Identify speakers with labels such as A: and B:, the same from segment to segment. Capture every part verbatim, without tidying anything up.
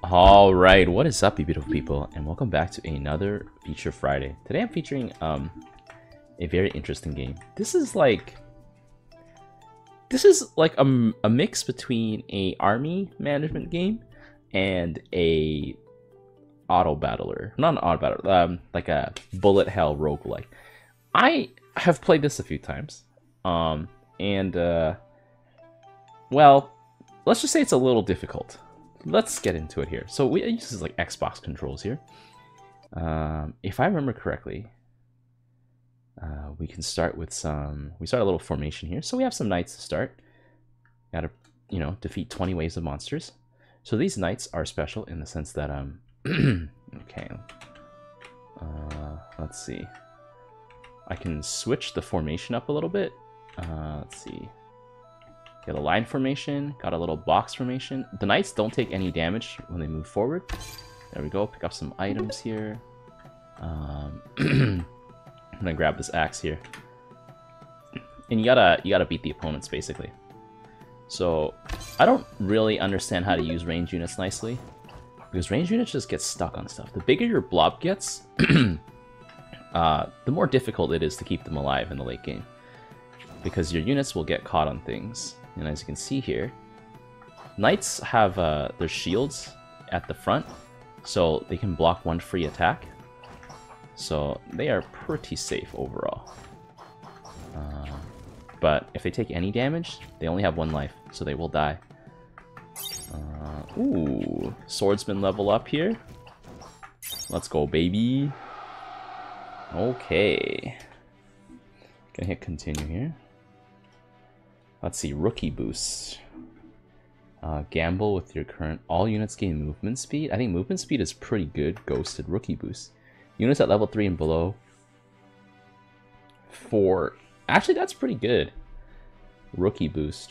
A: All right, what is up, you beautiful people, and welcome back to another Feature Friday. Today I'm featuring um a very interesting game. This is like this is like a, a mix between a army management game and a auto battler. Not an auto battler, um, like a bullet hell roguelike. I have played this a few times, um, and uh, well, let's just say it's a little difficult. Let's get into it here. So we use this like Xbox controls here. Um, if I remember correctly, uh, we can start with some. We start a little formation here. So we have some knights to start. Got to, you know, defeat twenty waves of monsters. So these knights are special in the sense that um. okay. Uh, let's see. I can switch the formation up a little bit. Uh, let's see. Got a line formation, got a little box formation. The knights don't take any damage when they move forward. There we go, pick up some items here. Um, I'm gonna grab this axe here. And you gotta you gotta beat the opponents basically. So I don't really understand how to use range units nicely, because range units just get stuck on stuff. The bigger your blob gets, uh, the more difficult it is to keep them alive in the late game, because your units will get caught on things. And as you can see here, knights have uh, their shields at the front, so they can block one free attack. So they are pretty safe overall. Uh, but if they take any damage, they only have one life, so they will die. Uh, ooh, swordsman level up here. Let's go, baby. Okay. Gonna hit continue here. Let's see, rookie boost. Uh, gamble with your current... All units gain movement speed. I think movement speed is pretty good. Ghosted rookie boost. Units at level three and below. Four. Actually, that's pretty good. Rookie boost.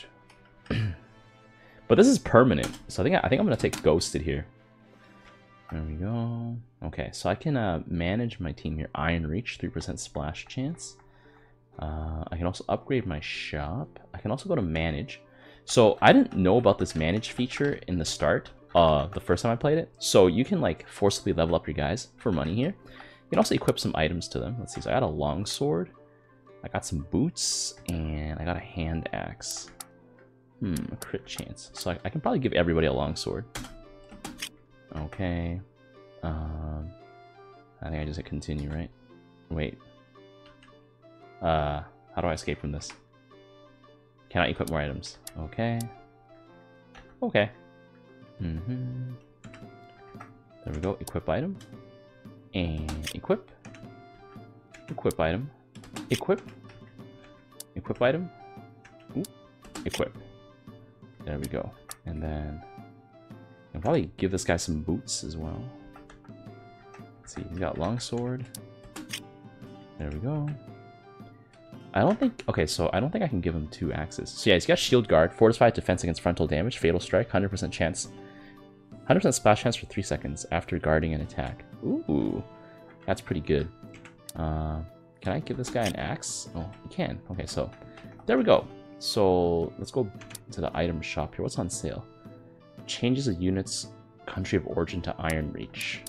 A: But this is permanent, so I think I think I'm gonna take ghosted here. There we go. Okay, so I can uh, manage my team here. Iron Reach, three percent splash chance. Uh, I can also upgrade my shop. I can also go to manage. So I didn't know about this manage feature in the start, uh, the first time I played it. So you can like forcibly level up your guys for money here. You can also equip some items to them. Let's see, so I got a long sword. I got some boots, and I got a hand axe. Hmm, a crit chance. So I, I can probably give everybody a long sword. Okay. Um, I think I just hit continue, right? Wait. Uh, how do I escape from this? Can I equip more items? Okay. Okay. Mm-hmm. There we go. Equip item. And equip. Equip item. Equip. Equip item. Ooh. Equip. There we go. And then I'll probably give this guy some boots as well. Let's see. He's got longsword. There we go. I don't think... Okay, so I don't think I can give him two axes. So yeah, he's got Shield Guard, Fortified Defense against Frontal Damage, Fatal Strike, one hundred percent chance. one hundred percent splash chance for three seconds after guarding an attack. Ooh, that's pretty good. Uh, can I give this guy an axe? Oh, you can. Okay, so there we go. So let's go to the item shop here. What's on sale? Changes a unit's country of origin to Iron Reach.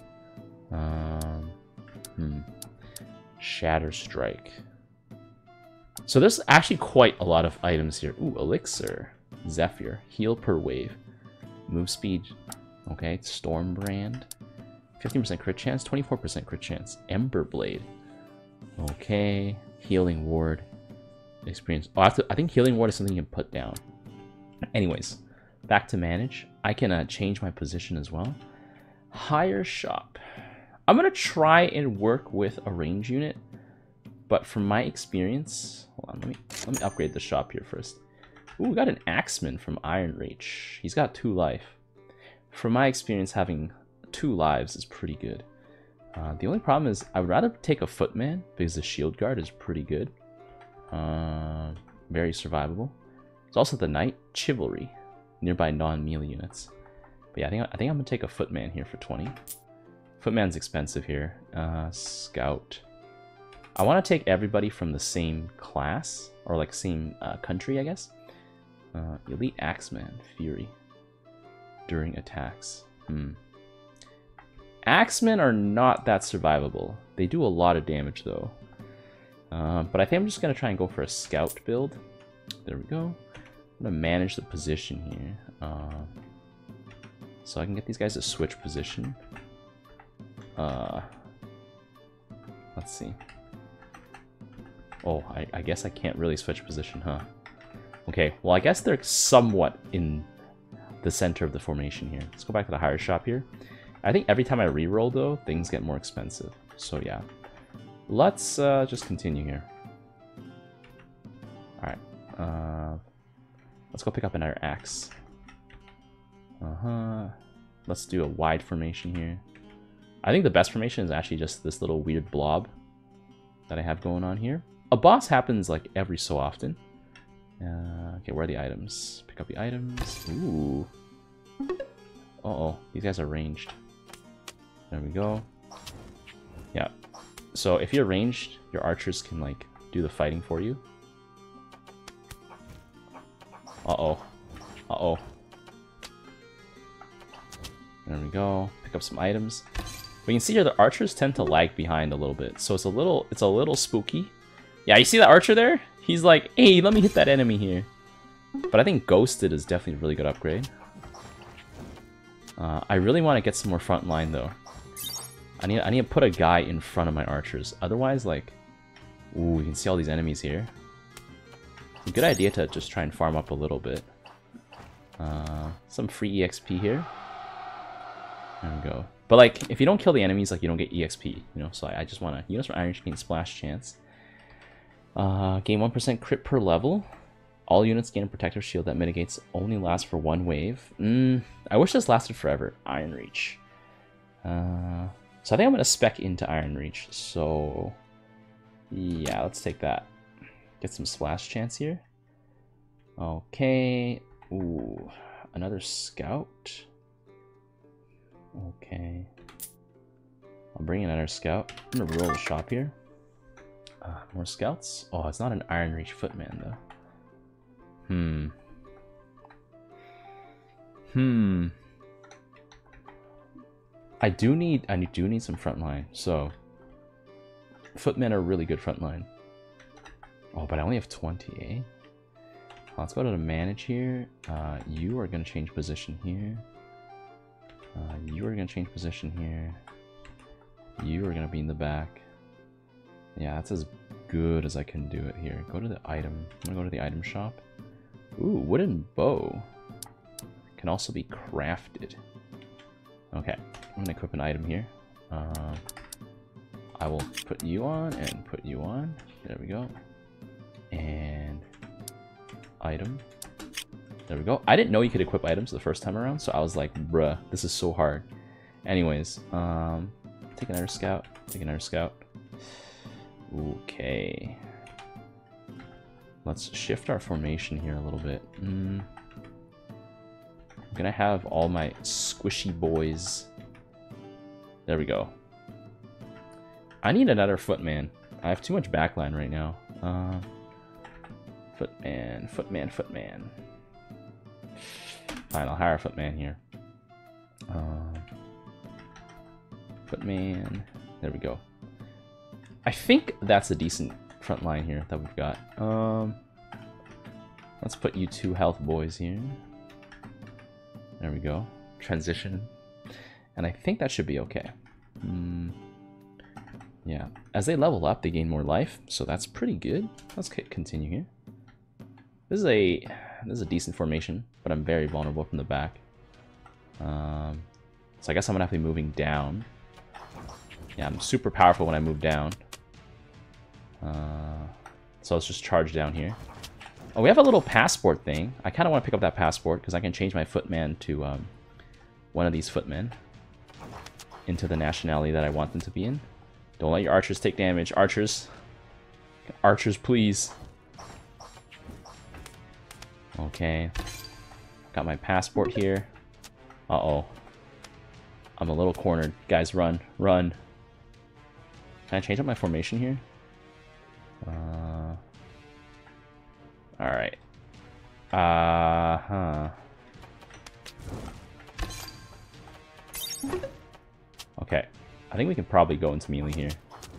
A: Um, hmm. Shatter Strike. So there's actually quite a lot of items here. Ooh, Elixir, Zephyr, heal per wave, move speed, okay, Storm Brand, fifteen percent crit chance, twenty-four percent crit chance, Ember Blade, okay, Healing Ward, experience. Oh, I, have to, I think Healing Ward is something you can put down. Anyways, back to manage. I can uh, change my position as well. Hire shop. I'm gonna try and work with a range unit. But from my experience, hold on, let me let me upgrade the shop here first. Ooh, we got an Axeman from Iron Reach. He's got two life. From my experience, having two lives is pretty good. Uh, the only problem is I would rather take a Footman because the Shield Guard is pretty good. Uh, very survivable. There's also the Knight, Chivalry, nearby non-melee units. But yeah, I think I think I'm gonna take a Footman here for twenty. Footman's expensive here. Uh, Scout. I want to take everybody from the same class, or like same uh, country, I guess. Uh, Elite Axeman, Fury. During attacks. Hmm. Axemen are not that survivable. They do a lot of damage though. Uh, but I think I'm just going to try and go for a scout build. There we go. I'm going to manage the position here. Uh, so I can get these guys to switch position. Uh, let's see. Oh, I, I guess I can't really switch position, huh? Okay, well I guess they're somewhat in the center of the formation here. Let's go back to the hire shop here. I think every time I reroll though, things get more expensive. So yeah. Let's uh, just continue here. Alright. Uh, let's go pick up another axe. Uh-huh. Let's do a wide formation here. I think the best formation is actually just this little weird blob that I have going on here. A boss happens like every so often. Uh, okay, where are the items? Pick up the items. Ooh. Uh-oh, these guys are ranged. There we go. Yeah. So if you're ranged, your archers can like do the fighting for you. Uh-oh. Uh-oh. There we go. Pick up some items. We can see here the archers tend to lag behind a little bit, so it's a little it's a little spooky. Yeah, you see that archer there? He's like, hey, let me hit that enemy here. But I think Ghosted is definitely a really good upgrade. Uh, I really want to get some more front line though. I need I need to put a guy in front of my archers. Otherwise, like, ooh, you can see all these enemies here. It's a good idea to just try and farm up a little bit. Uh, some free E X P here. There we go. But like, if you don't kill the enemies, like you don't get E X P, you know. So I, I just want to units from Iron gain splash chance. Uh, gain one percent crit per level. All units gain a protective shield that mitigates only lasts for one wave. Mm, I wish this lasted forever. Iron Reach. Uh, so I think I'm gonna spec into Iron Reach. So yeah, let's take that. Get some splash chance here. Okay. Ooh, another scout. Okay. I'll bring another scout. I'm gonna roll the shop here. Uh, more scouts? Oh, it's not an Iron Reach footman though. Hmm. Hmm. I do need I do need some frontline. So footmen are really good frontline. Oh, but I only have twenty, eh? Let's go to the manage here. Uh, you are gonna change position here. Uh, you are gonna change position here. You are gonna be in the back. Yeah, that's as good as I can do it here. Go to the item. I'm gonna go to the item shop. Ooh, wooden bow. Can also be crafted. Okay, I'm gonna equip an item here. Uh, I will put you on and put you on. There we go. And item. There we go. I didn't know you could equip items the first time around, so I was like, bruh, this is so hard. Anyways, um, take another scout. Take another scout. Okay. Let's shift our formation here a little bit. Mm. I'm gonna have all my squishy boys. There we go. I need another footman. I have too much backline right now. Uh, footman, footman, footman. Fine, I'll hire a footman here. Uh, footman. There we go. I think that's a decent front line here that we've got. Um, let's put you two health boys here. There we go. Transition. And I think that should be okay. Mm, yeah. As they level up, they gain more life, so that's pretty good. Let's continue here. This is a this is a decent formation, but I'm very vulnerable from the back. Um, so I guess I'm gonna have to be moving down. Yeah, I'm super powerful when I move down. Uh, so let's just charge down here. Oh, we have a little passport thing. I kind of want to pick up that passport because I can change my footman to um, one of these footmen into the nationality that I want them to be in. Don't let your archers take damage. Archers. Archers, please. Okay. Got my passport here. Uh-oh. I'm a little cornered. Guys, run. Run. Can I change up my formation here? Uh, Alright. Uh-huh. Okay, I think we can probably go into melee here.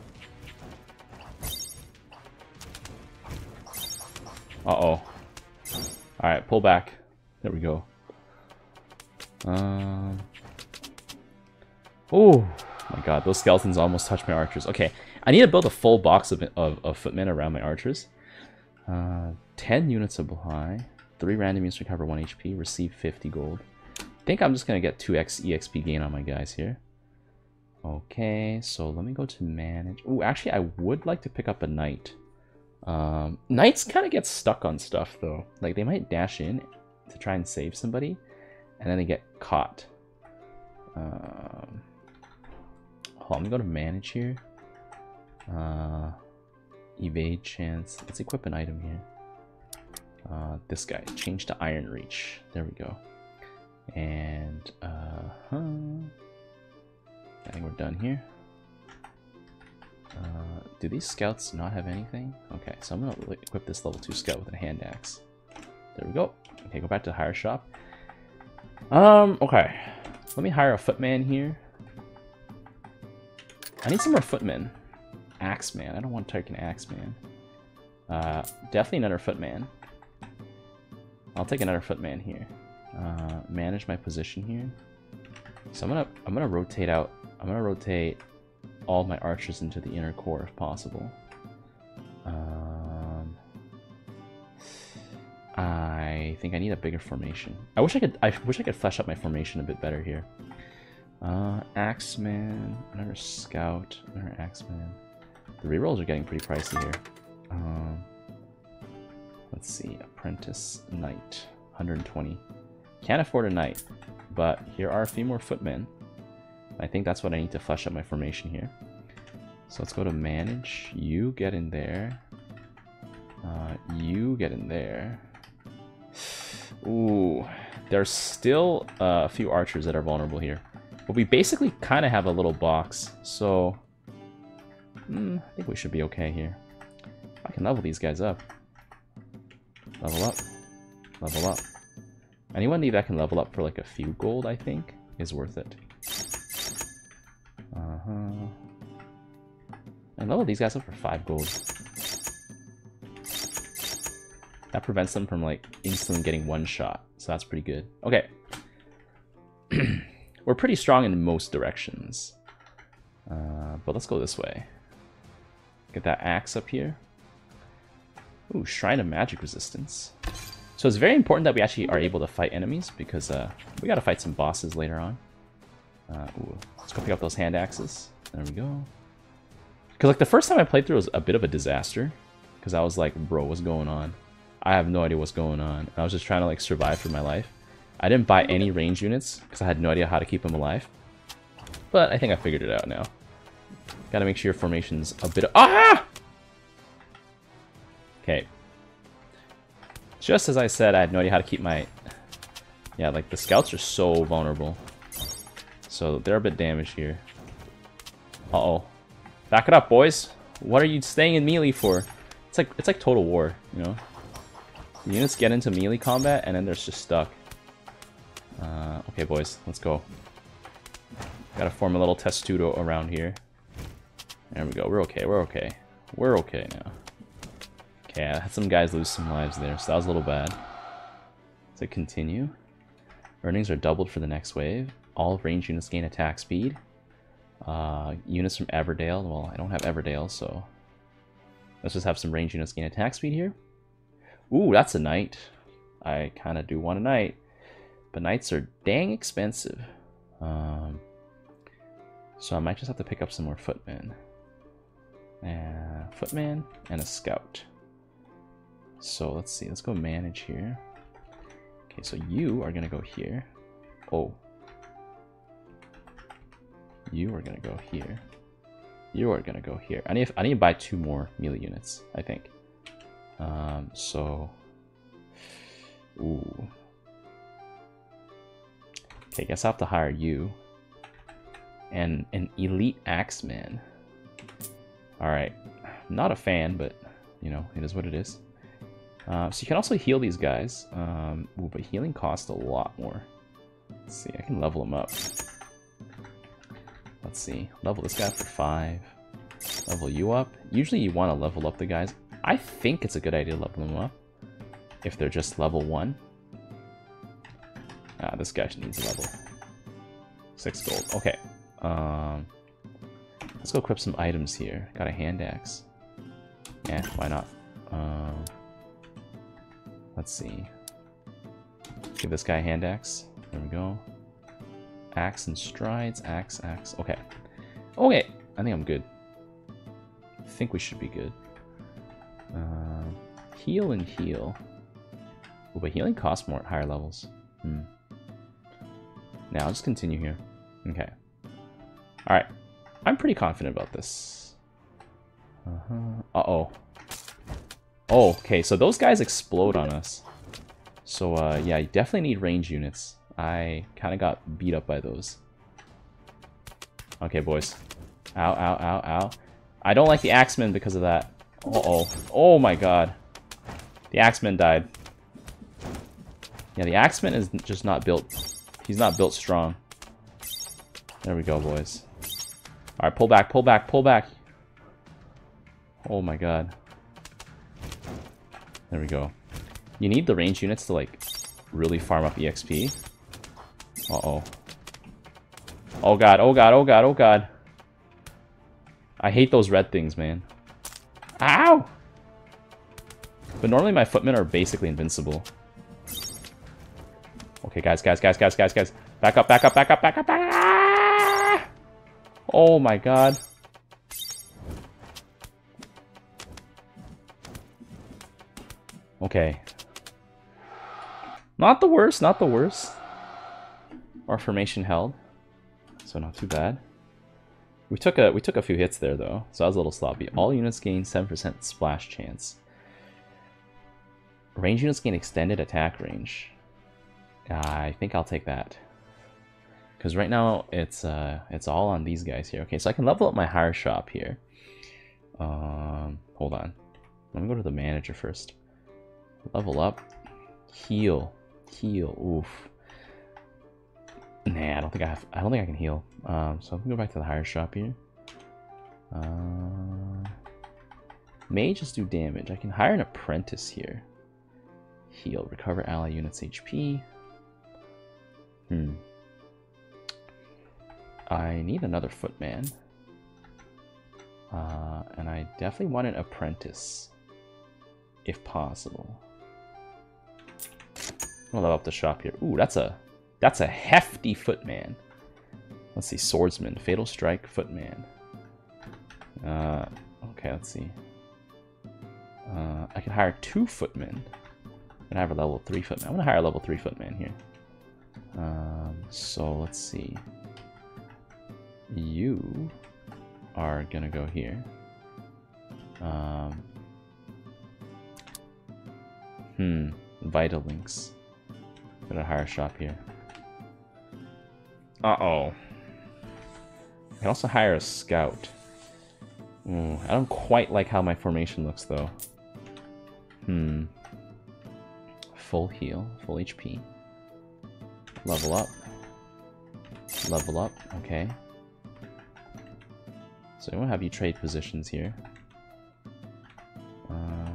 A: Uh-oh. Alright, pull back. There we go. Um. Oh my god, those skeletons almost touched my archers. Okay, I need to build a full box of, of, of footmen around my archers. Uh, ten units of high. three random units recover one H P. Receive fifty gold. I think I'm just going to get two X E X P gain on my guys here. Okay, so let me go to manage. Oh, actually, I would like to pick up a knight. Um, knights kind of get stuck on stuff, though. Like, they might dash in to try and save somebody, and then they get caught. Um, hold on, let me go to manage here. Uh, evade chance. Let's equip an item here. Uh, this guy. Change to Iron Reach. There we go. And, uh, huh. I think we're done here. Uh, do these scouts not have anything? Okay, so I'm going to equip this level two scout with a hand axe. There we go. Okay, go back to the hire shop. Um, okay. Let me hire a footman here. I need some more footmen. Axeman. I don't want to take an axeman. Uh, definitely another footman. I'll take another footman here. Uh, manage my position here. So I'm gonna I'm gonna rotate out. I'm gonna rotate all my archers into the inner core if possible. Um, I think I need a bigger formation. I wish I could. I wish I could flesh up my formation a bit better here. Uh, Axeman, another scout, another Axeman. The rerolls are getting pretty pricey here. Um, let's see, apprentice knight, one hundred twenty. Can't afford a knight, but here are a few more footmen. I think that's what I need to flesh up my formation here. So let's go to manage. You get in there. Uh, you get in there. Ooh, there's still uh, a few archers that are vulnerable here. But we basically kind of have a little box, so mm, I think we should be okay here. I can level these guys up. Level up. Level up. Anyone that can level up for like a few gold, I think, is worth it. Uh-huh. And level these guys up for five gold. That prevents them from like instantly getting one shot, so that's pretty good. Okay. We're pretty strong in most directions. Uh, but let's go this way. Get that axe up here. Ooh, Shrine of Magic Resistance. So it's very important that we actually are able to fight enemies, because uh, we gotta fight some bosses later on. Uh, ooh, let's go pick up those hand axes. There we go. Because like the first time I played through was a bit of a disaster. Because I was like, bro, what's going on? I have no idea what's going on. I was just trying to like survive for my life. I didn't buy any range units because I had no idea how to keep them alive. But I think I figured it out now. Gotta make sure your formation's a bit of... Ah! Okay. Just as I said, I had no idea how to keep my... Yeah, like the scouts are so vulnerable. So they're a bit damaged here. Uh-oh. Back it up, boys. What are you staying in melee for? It's like it's like Total War, you know? The units get into melee combat and then they're just stuck. Uh, okay, boys, let's go. Gotta form a little testudo around here. There we go. We're okay. We're okay. We're okay now. Okay, I had some guys lose some lives there, so that was a little bad. To continue. Earnings are doubled for the next wave. All range units gain attack speed. Uh, units from Everdale. Well, I don't have Everdale, so let's just have some range units gain attack speed here. Ooh, that's a knight. I kind of do want a knight. But knights are dang expensive. Um, so I might just have to pick up some more footmen. Uh, footman and a scout. So let's see. Let's go manage here. Okay, so you are going to go here. Oh. You are going to go here. You are going to go here. I need, I need to buy two more melee units, I think. Um, so... Ooh. Okay, guess I'll have to hire you. And an elite axeman. Alright. Not a fan, but, you know, it is what it is. Uh, so you can also heal these guys. Um, ooh, but healing costs a lot more. Let's see, I can level them up. let's see. Level this guy up for five. Level you up. Usually you want to level up the guys. I think it's a good idea to level them up if they're just level one. Ah, this guy needs a level. Six gold. Okay. Um, let's go equip some items here. Got a hand axe. Yeah, why not? Um, let's see. Give this guy a hand axe. There we go. Axe and strides. Axe, axe. Okay. Okay. I think I'm good. I think we should be good. Uh, heal and heal. Ooh, but healing costs more at higher levels. Hmm. Now, I'll just continue here. Okay. Alright. I'm pretty confident about this. Uh-huh. Uh-oh. Oh, okay. So those guys explode on us. So, uh, yeah, you definitely need range units. I kind of got beat up by those. Okay, boys. Ow, ow, ow, ow. I don't like the Axemen because of that. Uh-oh. Oh my god. The Axeman died. Yeah, the Axeman is just not built. He's not built strong. There we go, boys. Alright, pull back, pull back, pull back. Oh my god. There we go. You need the range units to, like, really farm up E X P. Uh-oh. Oh god, oh god, oh god, oh god. I hate those red things, man. Ow! But normally my footmen are basically invincible. Okay, guys, guys, guys, guys, guys, guys. Back up, back up, back up, back up, back up! Oh my god. Okay. Not the worst, not the worst. Our formation held. So not too bad. We took a we took a few hits there though, so that was a little sloppy. All units gain seven percent splash chance. Range units gain extended attack range. Uh, I think I'll take that. Because right now it's uh it's all on these guys here. Okay, so I can level up my hire shop here. Um hold on. Let me go to the manager first. Level up. Heal. Heal. Oof. Nah, I don't think I have I don't think I can heal. Um so I'm gonna go back to the hire shop here. Uh may just do damage. I can hire an apprentice here. Heal. Recover ally units H P. Hmm. I need another footman. Uh, and I definitely want an apprentice. If possible. I'll level up the shop here. Ooh, that's a that's a hefty footman. Let's see, swordsman, fatal strike, footman. Uh, okay, let's see. Uh, I can hire two footmen. And I have a level three footman. I'm gonna hire a level three footman here. Um, so let's see. You are gonna go here. Um, hmm, vital links. Gonna hire a shop here. Uh-oh. I can also hire a scout. Ooh, I don't quite like how my formation looks though. Hmm. Full heal, full H P. Level up. Level up, okay. So I'm gonna have you trade positions here. Um,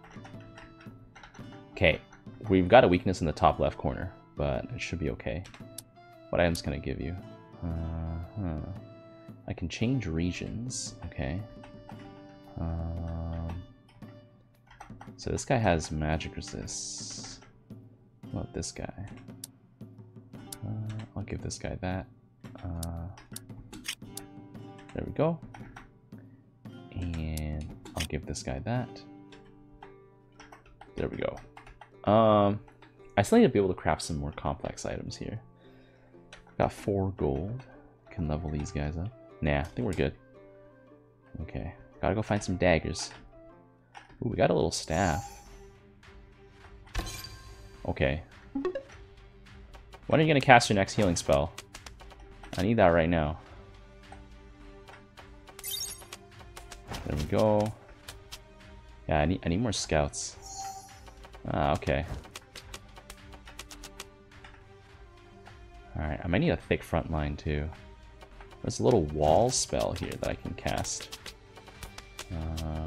A: okay, we've got a weakness in the top left corner, but it should be okay. What items can I give you? Uh, huh. I can change regions, okay. Um, so this guy has magic resist. What about this guy? Uh, I'll give this guy that. Uh, there we go. And I'll give this guy that. There we go. Um, I still need to be able to craft some more complex items here. Got four gold. Can level these guys up. Nah, I think we're good. Okay, gotta go find some daggers. Ooh, we got a little staff. Okay. When are you gonna cast your next healing spell? I need that right now. There we go. Yeah, I need I need more scouts. Ah, okay. Alright, I might need a thick front line too. There's a little wall spell here that I can cast. Uh,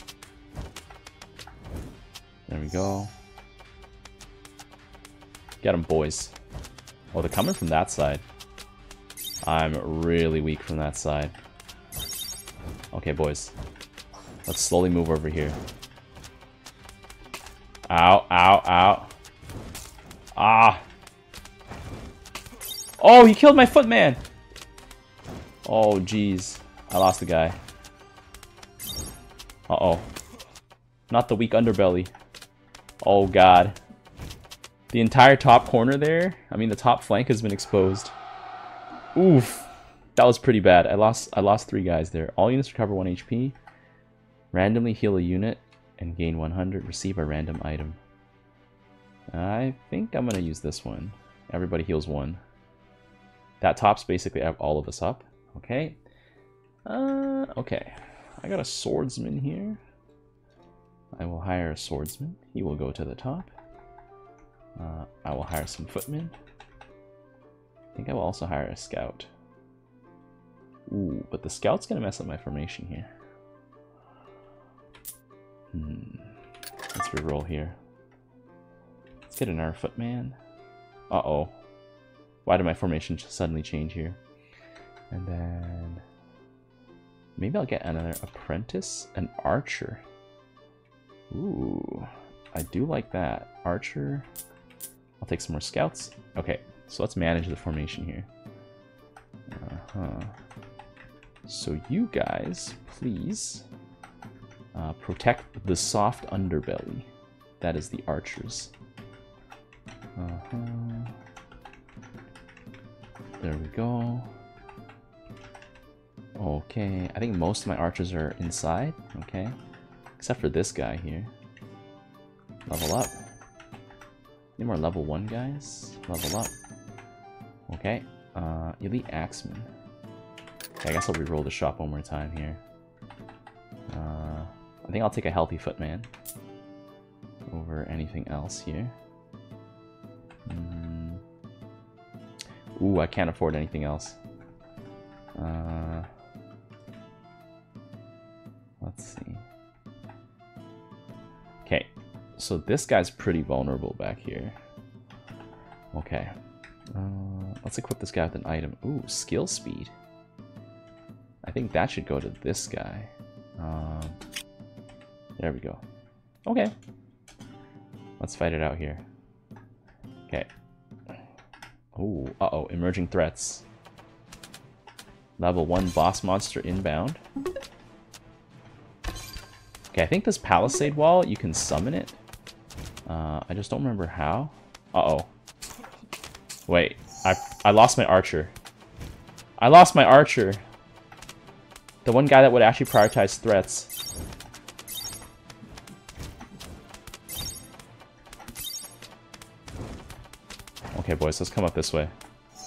A: there we go. Get them, boys. Oh, they're coming from that side. I'm really weak from that side. Okay, boys. Let's slowly move over here. Ow, ow, ow. Ah. Oh, he killed my footman. Oh, jeez. I lost the guy. Uh-oh. Not the weak underbelly. Oh, God. The entire top corner there, I mean, the top flank has been exposed. Oof. That was pretty bad. I lost I lost three guys there. All units recover one H P. Randomly heal a unit and gain one hundred. Receive a random item. I think I'm going to use this one. Everybody heals one. That tops basically have all of us up. Okay. Uh, okay. I got a swordsman here. I will hire a swordsman. He will go to the top. Uh, I will hire some footmen. I think I will also hire a scout. Ooh, but the scout's gonna mess up my formation here. Hmm. Let's reroll here. Let's get another footman. Uh-oh. Why did my formation suddenly change here? And then... maybe I'll get another apprentice, an archer. Ooh, I do like that. Archer. I'll take some more scouts. Okay, so let's manage the formation here. Uh-huh. So you guys, please, uh, protect the soft underbelly. That is the archers. Uh-huh. There we go. Okay, I think most of my archers are inside. Okay, except for this guy here. Level up. Need more level one guys. Level up. Okay, uh, elite axeman. Okay, I guess I'll re-roll the shop one more time here. Uh, I think I'll take a healthy footman over anything else here. Mm. Ooh, I can't afford anything else. Uh, let's see. Okay, so this guy's pretty vulnerable back here. Okay, uh, let's equip this guy with an item. Ooh, skill speed. I think that should go to this guy. Um, there we go. Okay. Let's fight it out here. Okay. Oh, uh-oh, emerging threats. Level one boss monster inbound. Okay, I think this palisade wall, you can summon it. Uh, I just don't remember how. Uh-oh. Wait, I, I lost my archer. I lost my archer. The one guy that would actually prioritize threats. Okay, boys, let's come up this way.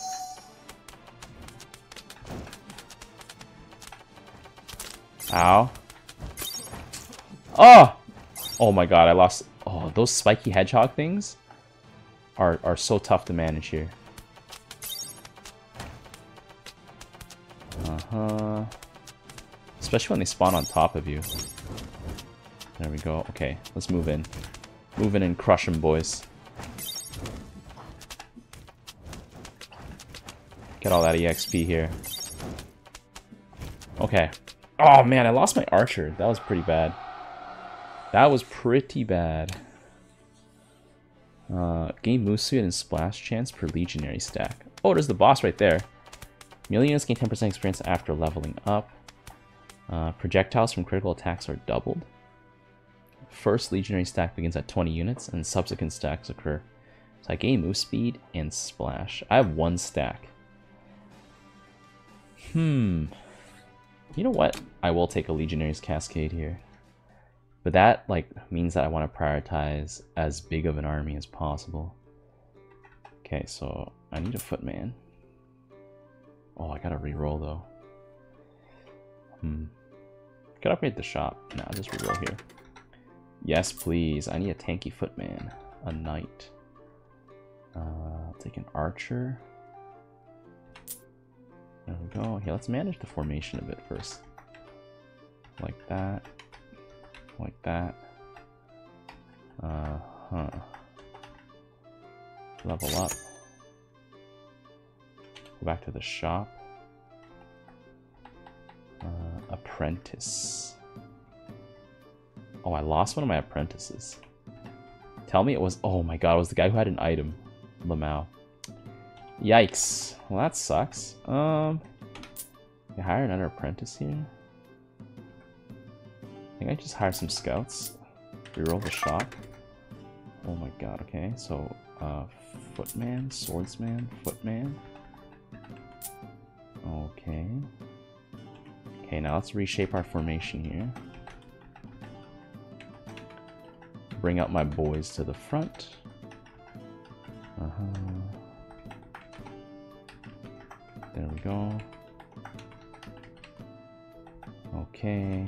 A: Ow. Oh! Oh my god, I lost... Oh, those spiky hedgehog things are, are so tough to manage here. Uh-huh. Especially when they spawn on top of you. There we go. Okay, let's move in. Move in and crush them, boys. Get all that E X P here. Okay. Oh man, I lost my archer. That was pretty bad. That was pretty bad. Uh, gain move speed and splash chance per legionary stack. Oh, there's the boss right there. Melee units gain ten percent experience after leveling up. Uh, projectiles from critical attacks are doubled. First legionary stack begins at twenty units, and subsequent stacks occur. So I gain move speed and splash. I have one stack. Hmm. You know what? I will take a legionary's cascade here. But that, like, means that I want to prioritize as big of an army as possible. Okay, so I need a footman. Oh, I gotta reroll though. Hmm. Could upgrade the shop. Nah, just reroll here. Yes, please. I need a tanky footman. A knight. Uh, I'll take an archer. There we go. Here, let's manage the formation a bit first. Like that. Like that. Uh-huh. Level up. Go back to the shop. Uh, apprentice. Oh, I lost one of my apprentices. Tell me it was... Oh my god, it was the guy who had an item. Lamau. Yikes. Well, that sucks. Um, you hire another apprentice here? I think I just hire some scouts. Reroll the shop. Oh my god, okay. So, uh, footman, swordsman, footman. Okay. Okay, now let's reshape our formation here. Bring up my boys to the front. Uh-huh. There we go. Okay.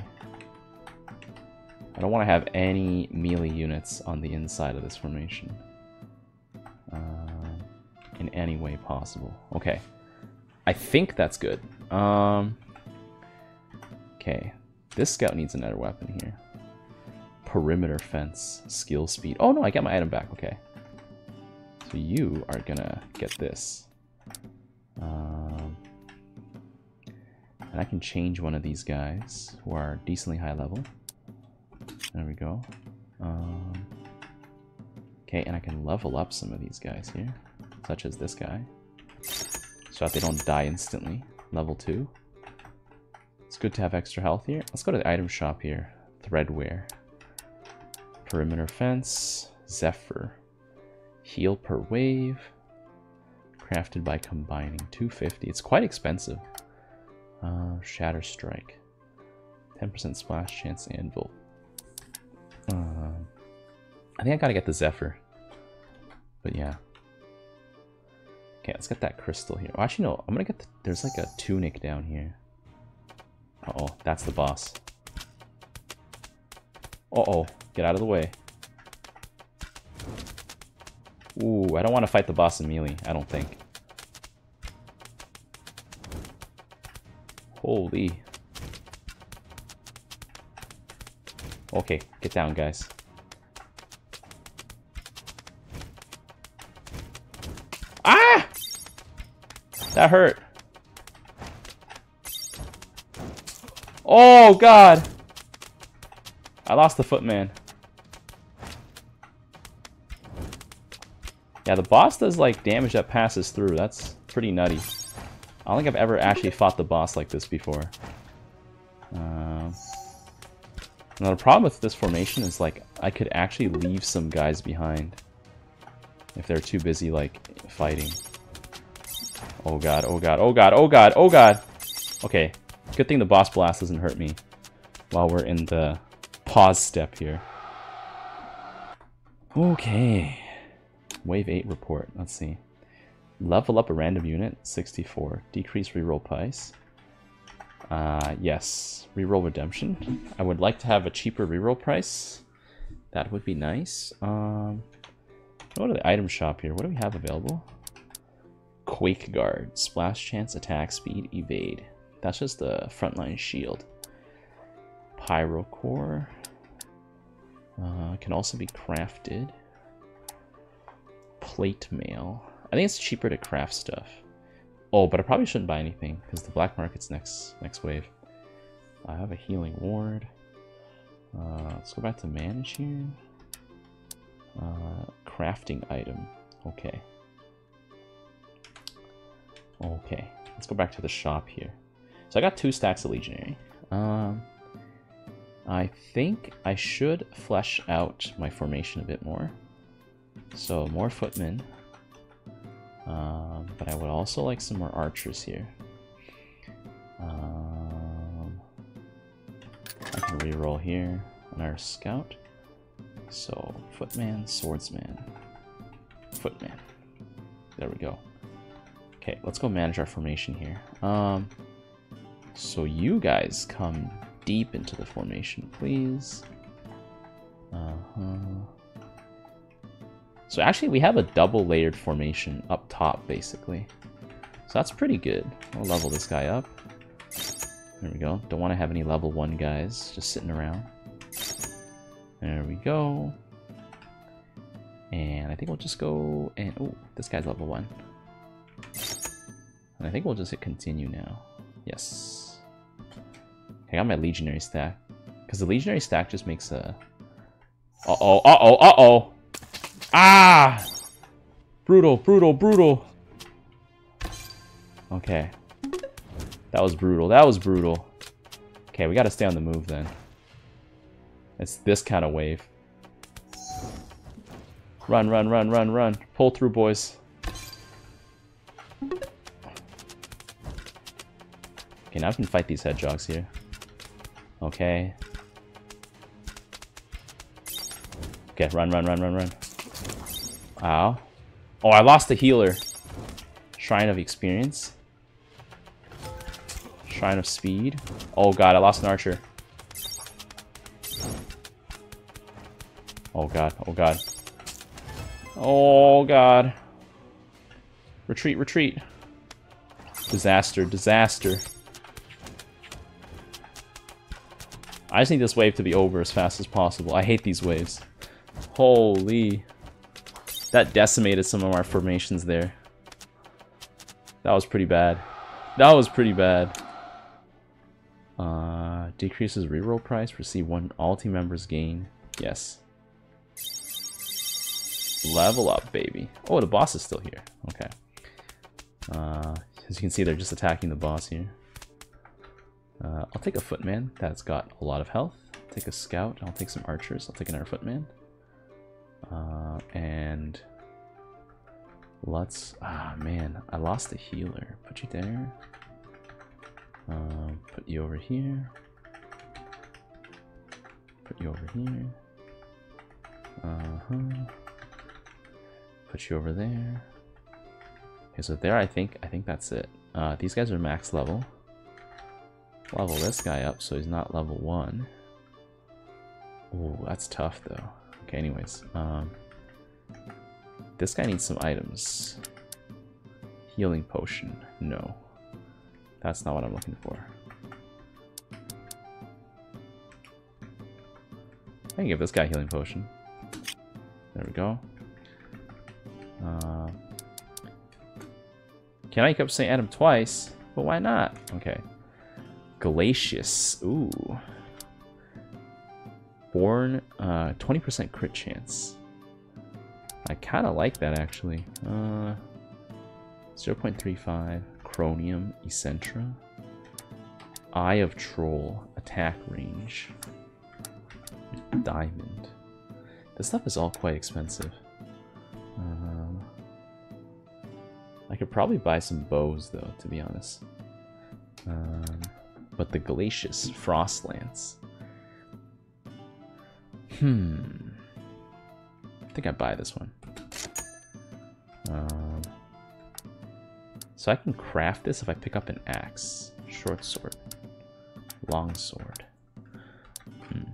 A: I don't want to have any melee units on the inside of this formation. Uh, in any way possible. Okay. I think that's good. Um, okay. This scout needs another weapon here. Perimeter fence. Skill speed. Oh no, I got my item back. Okay. So you are gonna get this. Um, and I can change one of these guys who are decently high level. There we go. Um, okay, and I can level up some of these guys here, such as this guy, so that they don't die instantly. Level two. It's good to have extra health here. Let's go to the item shop here. Threadwear. Perimeter fence. Zephyr. Heal per wave. Crafted by combining. two fifty. It's quite expensive. Uh, Shatter Strike. ten percent splash chance anvil. Uh, I think I gotta get the Zephyr. But yeah. Okay, let's get that crystal here. Oh, actually, no. I'm gonna get the... There's like a tunic down here. Uh-oh. That's the boss. Uh-oh. Get out of the way. Ooh, I don't want to fight the boss in melee. I don't think. Holy. Okay, get down, guys. Ah! That hurt. Oh, God. I lost the footman. Yeah, the boss does, like, damage that passes through. That's pretty nutty. I don't think I've ever actually fought the boss like this before. Um... Now the problem with this formation is, like, I could actually leave some guys behind if they're too busy, like, fighting. Oh god, oh god, oh god, oh god, oh god! Okay, good thing the boss blast doesn't hurt me while we're in the pause step here. Okay. Wave eight report, let's see. Level up a random unit, sixty-four. Decrease reroll price. Uh, yes, reroll redemption. I would like to have a cheaper reroll price. That would be nice. Um, go to the item shop here. What do we have available? Quake Guard. Splash chance, attack speed, evade. That's just the frontline shield. Pyro Core. Uh, can also be crafted. Plate mail. I think it's cheaper to craft stuff. Oh, but I probably shouldn't buy anything because the black market's next next wave. I have a healing ward. Uh, let's go back to manage here. Uh, crafting item. Okay. Okay. Let's go back to the shop here. So I got two stacks of legionary. Um, I think I should flesh out my formation a bit more. So more footmen. Um, but I would also like some more archers here. Um, I can reroll here on our scout. So, footman, swordsman, footman. There we go. Okay, let's go manage our formation here. Um, so you guys come deep into the formation, please. Uh-huh. So actually we have a double layered formation up top, basically. So that's pretty good. I'll level this guy up. There we go. Don't want to have any level one guys just sitting around. There we go. And I think we'll just go and... Oh, this guy's level one. And I think we'll just hit continue now. Yes. I got my legionary stack. Because the legionary stack just makes a... Uh-oh, uh-oh, uh-oh! Ah! Brutal, brutal, brutal. Okay. That was brutal. That was brutal. Okay, we gotta stay on the move then. It's this kind of wave. Run, run, run, run, run. Pull through, boys. Okay, now I can fight these hedgehogs here. Okay. Okay, run, run, run, run, run. Ow. Oh, I lost the healer. Shrine of Experience. Shrine of Speed. Oh god, I lost an archer. Oh god, oh god. Oh god. Retreat, retreat. Disaster, disaster. I just need this wave to be over as fast as possible. I hate these waves. Holy. That decimated some of our formations there. That was pretty bad. That was pretty bad. Uh, decreases reroll price. Receive one. All team members gain. Yes. Level up, baby. Oh, the boss is still here. Okay. Uh, as you can see, they're just attacking the boss here. Uh, I'll take a footman that's got a lot of health. I'll take a scout. I'll take some archers. I'll take another footman. Uh, and let's... Ah, man. I lost a healer. Put you there. Uh, put you over here. Put you over here. Uh-huh. Put you over there. Okay, so there I think I think that's it. Uh, these guys are max level. Level this guy up so he's not level one. Oh, that's tough though. Okay, anyways. Um, this guy needs some items. Healing potion. No. That's not what I'm looking for. I can give this guy a healing potion. There we go. Uh, can I keep saying Adam twice? But why not? Okay. Glacius. Ooh. Born, uh, twenty percent crit chance. I kind of like that actually. Uh, zero point three five. Chromium. Essentra. Eye of Troll. Attack range. Diamond. This stuff is all quite expensive. Um, I could probably buy some bows though, to be honest. Um, but the Glacius Frostlance. Hmm. I think I buy this one. Um, so I can craft this if I pick up an axe, short sword, long sword. Hmm.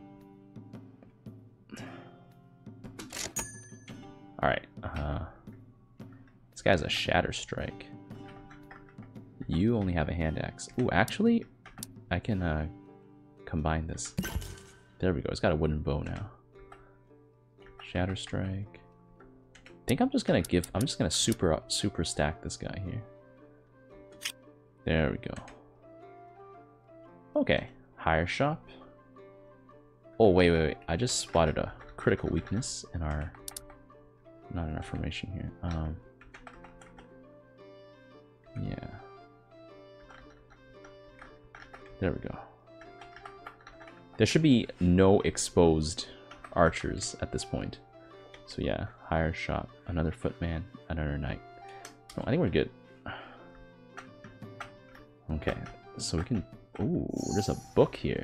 A: Alright, uh, this guy's a Shatter Strike. You only have a hand axe. Ooh, actually, I can uh, combine this. There we go, it's got a wooden bow now. Shatter Strike. I think I'm just gonna give, I'm just gonna super up, super stack this guy here. There we go. Okay, higher shop. Oh, wait, wait, wait, I just spotted a critical weakness in our... Not enough formation here. Um, yeah. There we go. There should be no exposed archers at this point. So yeah, higher shop, another footman, another knight. Oh, I think we're good. Okay, so we can... Ooh, there's a book here.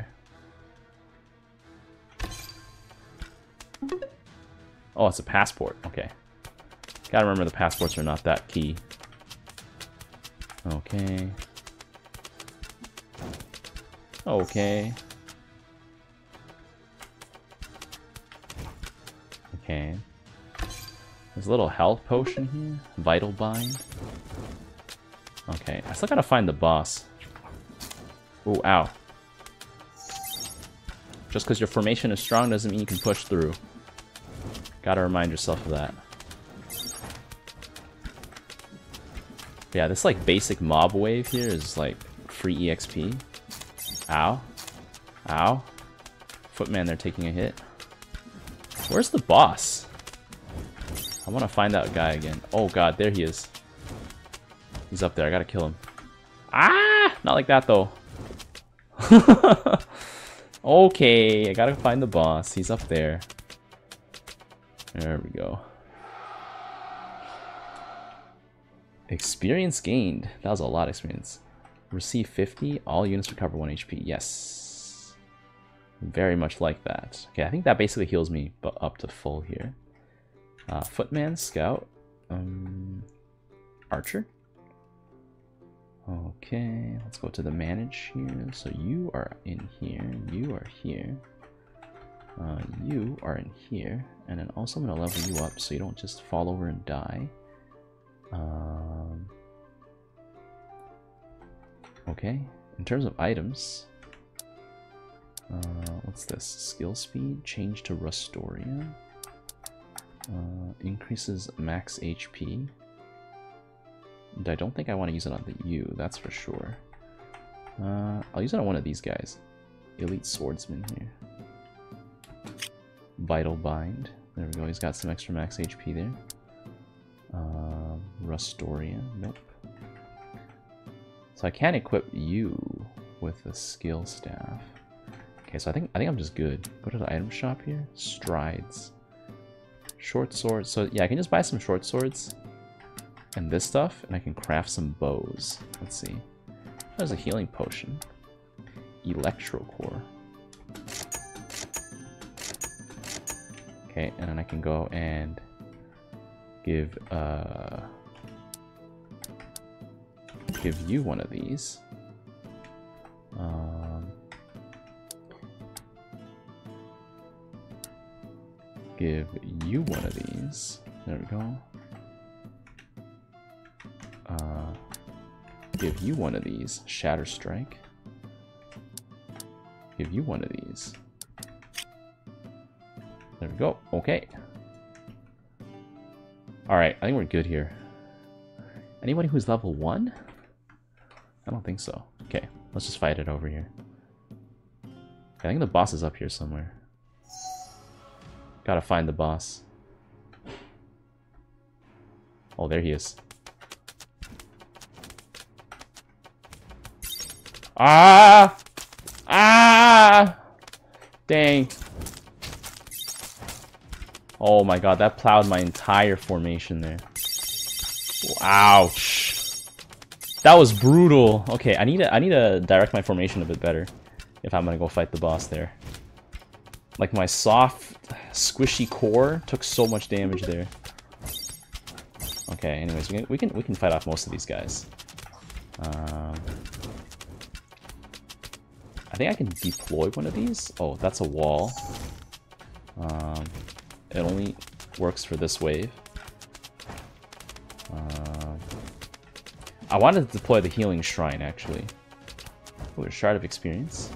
A: Oh, it's a passport. Okay. Gotta remember the passports are not that key. Okay. Okay. Okay. There's a little health potion here. Vital Bind. Okay, I still gotta find the boss. Ooh, ow. Just because your formation is strong doesn't mean you can push through. Gotta remind yourself of that. Yeah, this like basic mob wave here is like free E X P. Ow. Ow. Footman, they're taking a hit. Where's the boss? I want to find that guy again. Oh god, there he is. He's up there, I gotta kill him. Ah! Not like that though. Okay, I gotta find the boss. He's up there. There we go. Experience gained. That was a lot of experience. Receive fifty. All units recover one H P. Yes. Very much like that. Okay, I think that basically heals me but up to full here. Uh, Footman, Scout, um, Archer. Okay, let's go to the manage here. So you are in here, you are here, uh, you are in here, and then also I'm going to level you up so you don't just fall over and die. Um, okay, in terms of items, uh, what's this? Skill speed, change to Rustoria, uh, increases max H P. I don't think I want to use it on the U, that's for sure. Uh, I'll use it on one of these guys. Elite Swordsman here. Vital Bind. There we go, he's got some extra max H P there. Um, Rustoria. Nope. So I can't equip you with the skill staff. Okay, so I think I think I'm just good. Go to the item shop here. Strides. Short swords. So yeah, I can just buy some short swords. And this stuff, and I can craft some bows. Let's see. There's a healing potion. Electro core. Okay, and then I can go and give uh give you one of these. Um, give you one of these. There we go. Uh, give you one of these. Shatter Strike. Give you one of these. There we go. Okay. Alright, I think we're good here. Anybody who's level one? I don't think so. Okay, let's just fight it over here. I think the boss is up here somewhere. Gotta find the boss. Oh, there he is. Ah! Ah! Dang. Oh my god, that plowed my entire formation there. Ouch. That was brutal. Okay, I need to I need to direct my formation a bit better if I'm gonna go fight the boss there. Like my soft, squishy core took so much damage there. Okay, anyways, we can we can, we can fight off most of these guys. Um, I think I can deploy one of these. Oh, that's a wall. Um, it only works for this wave. Um, I wanted to deploy the healing shrine, actually. Ooh, a shard of experience.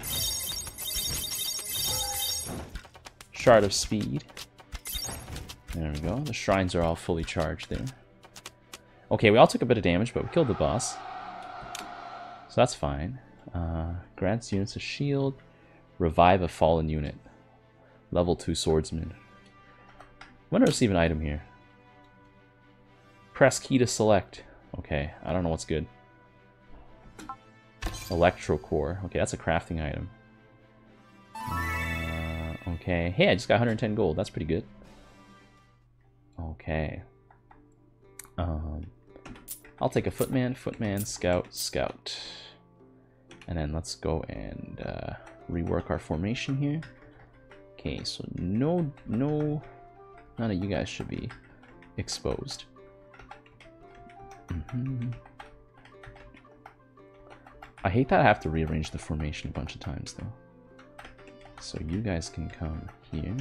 A: Shard of speed. There we go. The shrines are all fully charged there. Okay, we all took a bit of damage, but we killed the boss. So that's fine. Uh, grants units a shield. Revive a fallen unit. Level two swordsman. I'm gonna receive an item here. Press key to select. Okay, I don't know what's good. Electro core. Okay, that's a crafting item. Uh, okay. Hey, I just got one hundred ten gold. That's pretty good. Okay. Um, I'll take a footman, footman, scout, scout. And then let's go and uh, rework our formation here. Okay, so no, no, none of you guys should be exposed. Mm-hmm. I hate that I have to rearrange the formation a bunch of times though. So you guys can come here.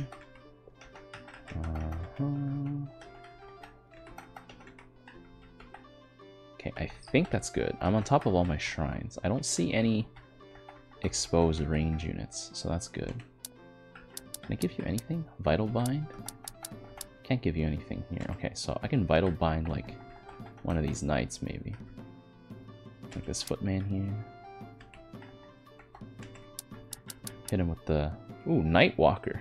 A: Uh-huh. Okay, Okay, I think that's good. I'm on top of all my shrines. I don't see any exposed range units, so that's good. Can I give you anything? Vital Bind? Can't give you anything here. Okay, so I can Vital Bind like one of these knights maybe. Like this footman here. Hit him with the... Ooh, Nightwalker.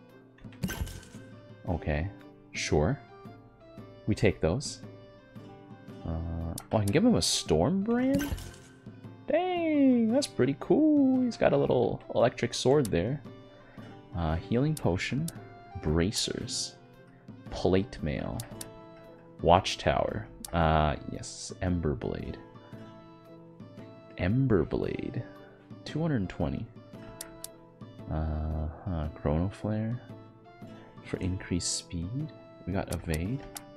A: Okay, sure. We take those. Uh, oh, I can give him a Stormbrand? Dang, that's pretty cool. He's got a little electric sword there. Uh, healing Potion. Bracers. Plate Mail. Watchtower. Uh, yes, Ember Blade. Ember Blade. two hundred twenty. Uh, huh, Chrono Flare. For increased speed. We got Evade.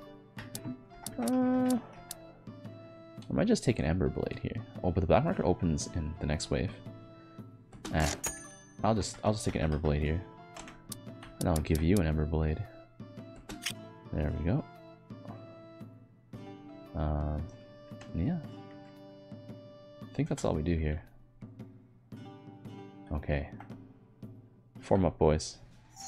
A: Uh, I might just take an Ember Blade here. Oh, but the black market opens in the next wave. Ah, I'll just I'll just take an Ember Blade here, and I'll give you an Ember Blade. There we go. Um, yeah. I think that's all we do here. Okay. Form up, boys.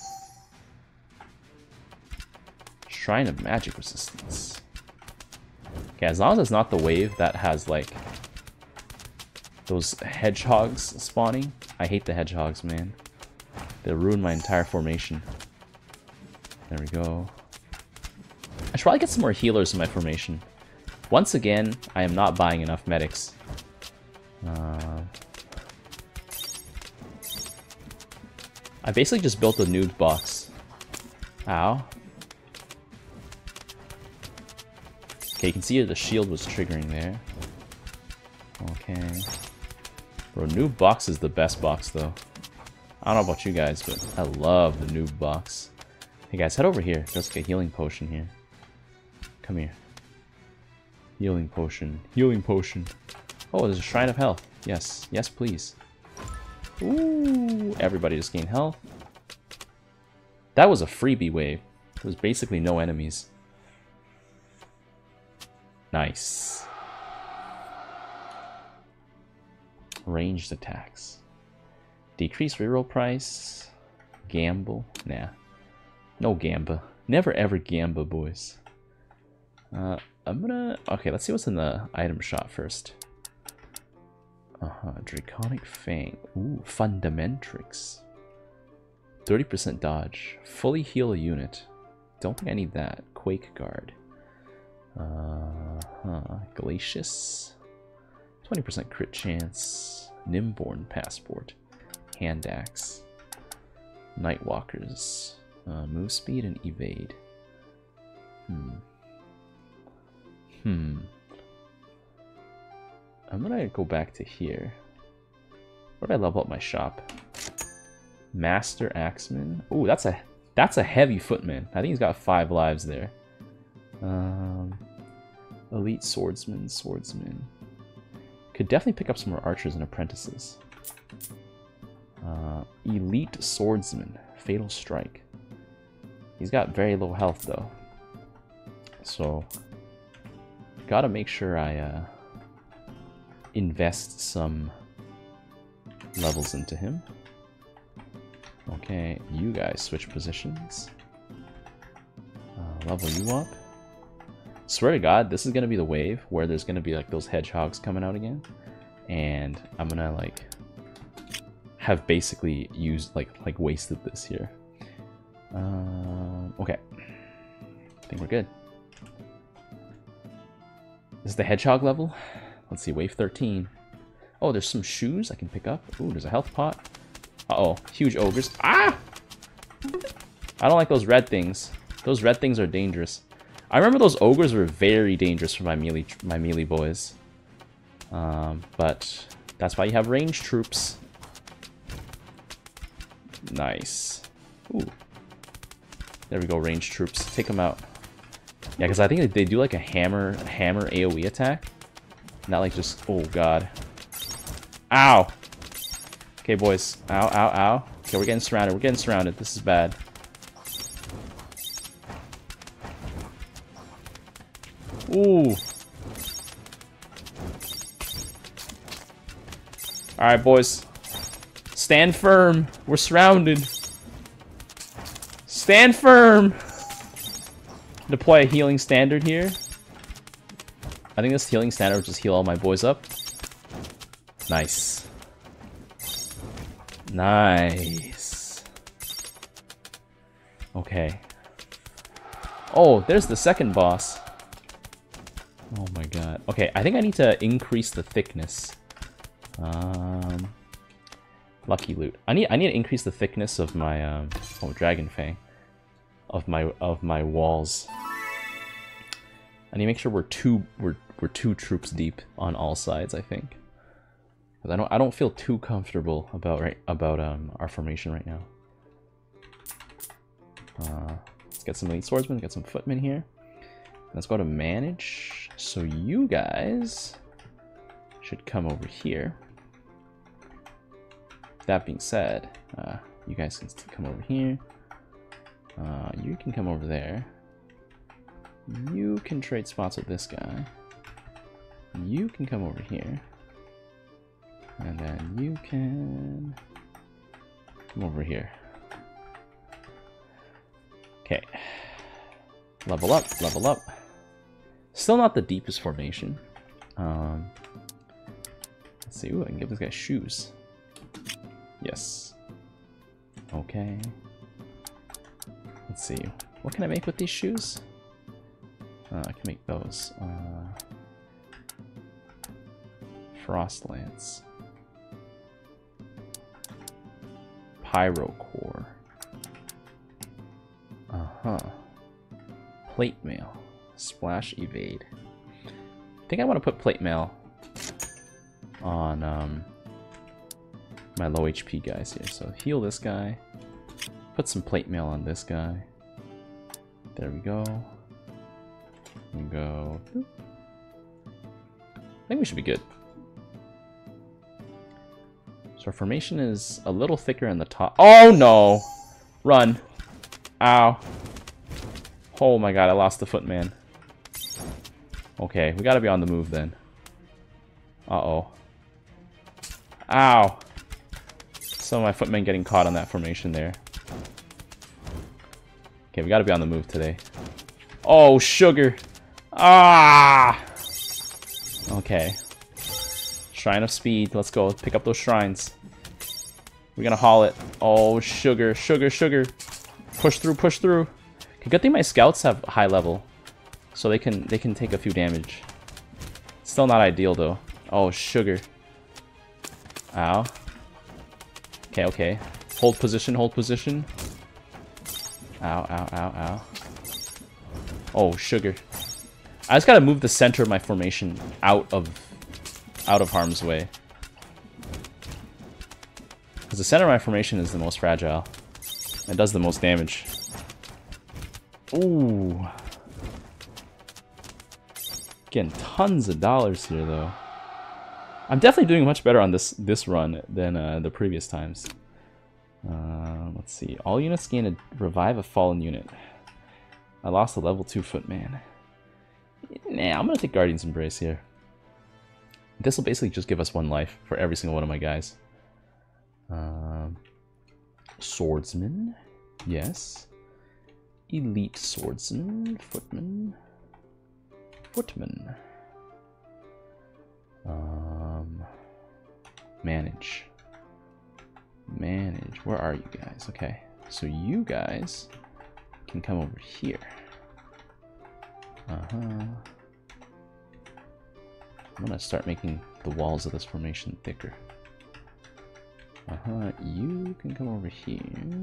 A: Shrine of Magic Resistance. Okay, as long as it's not the wave that has, like, those hedgehogs spawning. I hate the hedgehogs, man. They ruin my entire formation. There we go. I should probably get some more healers in my formation. Once again, I am not buying enough medics. Uh, I basically just built a nude box. Ow. Okay, you can see the shield was triggering there. Okay. Bro, noob box is the best box, though. I don't know about you guys, but I love the noob box. Hey guys, head over here. Let's get a healing potion here. Come here. Healing potion. Healing potion. Oh, there's a Shrine of Health. Yes. Yes, please. Ooh, everybody just gained health. That was a freebie wave. There was basically no enemies. Nice. Ranged attacks. Decrease reroll price. Gamble. Nah. No Gamba. Never ever Gamba, boys. Uh, I'm gonna... Okay, let's see what's in the item shop first. Uh-huh. Draconic Fang. Ooh, Fundamentrix. thirty percent dodge. Fully heal a unit. Don't think I need that. Quake Guard. Uh-huh. Glacius. twenty percent crit chance. Nimborn Passport. Hand Axe. Nightwalkers. Uh, move speed and evade. Hmm. Hmm. I'm gonna go back to here. Where did I level up my shop? Master Axeman. Ooh, that's a that's a heavy footman. I think he's got five lives there. Um, Elite Swordsman, Swordsman. Could definitely pick up some more archers and apprentices. Uh, Elite Swordsman, Fatal Strike. He's got very low health though, so gotta make sure I uh, invest some levels into him. Okay, you guys switch positions. Uh, level you up. Swear to God, this is gonna be the wave where there's gonna be like those hedgehogs coming out again, and I'm gonna like have basically used like like wasted this here. Um, okay, I think we're good. This is the hedgehog level. Let's see, wave thirteen. Oh, there's some shoes I can pick up. Ooh, there's a health pot. Uh-oh, huge ogres. Ah! I don't like those red things. Those red things are dangerous. I remember those ogres were very dangerous for my melee, my melee boys. Um, but that's why you have ranged troops. Nice. Ooh. There we go, ranged troops. Take them out. Yeah, because I think they do like a hammer, hammer AoE attack. Not like just, oh god. Ow! Okay, boys. Ow, ow, ow. Okay, we're getting surrounded. We're getting surrounded. This is bad. Ooh. Alright, boys. Stand firm. We're surrounded. Stand firm. Deploy a healing standard here. I think this healing standard will just heal all my boys up. Nice. Nice. Okay. Oh, there's the second boss. Oh my god. Okay, I think I need to increase the thickness. Um, lucky loot. I need I need to increase the thickness of my um. Oh, Dragon Fang. Of my of my walls. I need to make sure we're two we're we're two troops deep on all sides. I think. Because I don't I don't feel too comfortable about right about um our formation right now. Uh, let's get some elite swordsmen. Get some footmen here. Let's go to manage. So you guys should come over here. That being said, uh, you guys can come over here. Uh, you can come over there. You can trade spots with this guy. You can come over here. And then you can come over here. Okay. Level up, level up. Still not the deepest formation. Um, let's see. Ooh, I can give this guy shoes. Yes. Okay. Let's see. What can I make with these shoes? Uh, I can make those. Uh, Frost Lance. Pyro Core. Uh-huh. Plate Mail. Splash Evade. I think I want to put Plate Mail on um, my low H P guys here. So heal this guy. Put some Plate Mail on this guy. There we go. We go. I think we should be good. So our formation is a little thicker in the top. Oh no! Run. Ow. Oh my god, I lost the footman. Okay, we gotta be on the move then. Uh-oh. Ow. Some of my footmen getting caught on that formation there. Okay, we gotta be on the move today. Oh, sugar. Ah! Okay. Shrine of Speed. Let's go. Pick up those shrines. We're gonna haul it. Oh, sugar, sugar, sugar. Push through, push through. Okay, good thing my scouts have high level. So they can they can take a few damage. Still not ideal though. Oh, sugar. Ow. Okay, okay. Hold position, hold position. Ow, ow, ow, ow. Oh, sugar. I just gotta move the center of my formation out of out of harm's way. Because the center of my formation is the most fragile. It does the most damage. Ooh. Getting tons of dollars here though. I'm definitely doing much better on this this run than uh, the previous times. Uh, let's see. All units gain a revive a fallen unit. I lost a level two footman. Nah, I'm gonna take Guardian's Embrace here. This will basically just give us one life for every single one of my guys. Um, swordsman, yes. Elite swordsman, footman, footman. Um, manage, manage. Where are you guys? Okay, so you guys can come over here. Uh huh. I'm gonna start making the walls of this formation thicker. Uh-huh, you can come over here.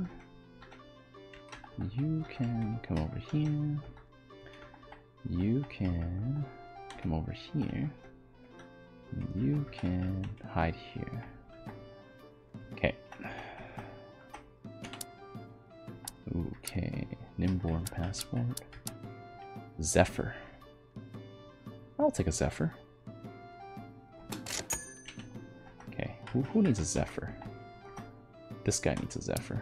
A: You can come over here. You can come over here. You can hide here. Okay. Okay. Nimborn Passport. Zephyr. I'll take a Zephyr. Okay, who, who needs a Zephyr? This guy needs a Zephyr.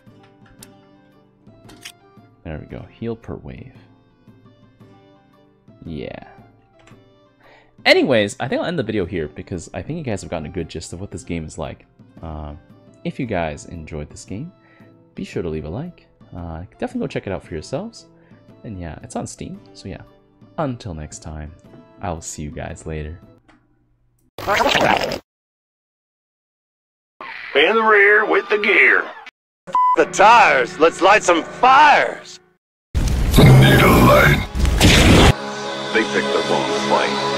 A: There we go. Heal per wave. Yeah. anyways, I think I'll end the video here because I think you guys have gotten a good gist of what this game is like. Uh, if you guys enjoyed this game, be sure to leave a like. Uh, definitely go check it out for yourselves. And yeah, it's on Steam, so yeah. Until next time, I'll see you guys later.
B: In the rear with the gear. F the tires, let's light some fires.
C: Need a light.
B: They picked the wrong fight.